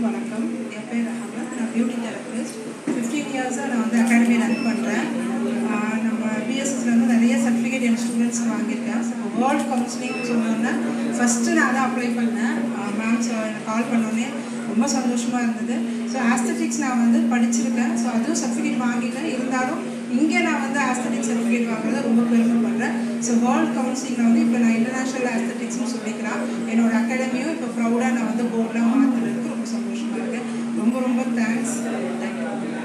வணக்கம். என் பேர் அகமத். நான் பியூட்டி தெரபிஸ்ட். 15 இயர்ஸாக நான் வந்து அகாடமி ரன் பண்ணுறேன். நம்ம பிஎஸ்எஸ்ல வந்து நிறைய சர்டிஃபிகேட் என் ஸ்டூடெண்ட்ஸ்க்கு வாங்கியிருக்கேன். ஸோ வேர்ல்டு கவுன்சிலிங் சொன்னோன்னே ஃபஸ்ட்டு நான் தான் அப்ளை பண்ணேன். மேம் கால் பண்ணோன்னே ரொம்ப சந்தோஷமாக இருந்தது. ஸோ ஆஸ்தட்டிக்ஸ் நான் வந்து படிச்சிருக்கேன். ஸோ அதுவும் சர்டிஃபிகேட் வாங்கிட்டேன். இருந்தாலும் இங்கே நான் வந்து ஆஸ்தட்டிக் சர்டிஃபிகேட் வாங்குறத ரொம்ப பெருமைப்படுறேன். ஸோ வேர்ல்டு கவுன்சிலிங்கில் வந்து இப்போ நான் இன்டர்நேஷ்னல் ஆஸ்தட்டிக்ஸ்னு சொல்லிக்கிறேன். என்னோட அகாடமியும் இப்போ ப்ரௌடாக நான் வந்து போர்டெலாம் மாற்றுறதுக்கு ரொம்ப சந்தோஷமாக இருக்குது. ரொம்ப ரொம்ப தேங்க்ஸ். தேங்க்யூ.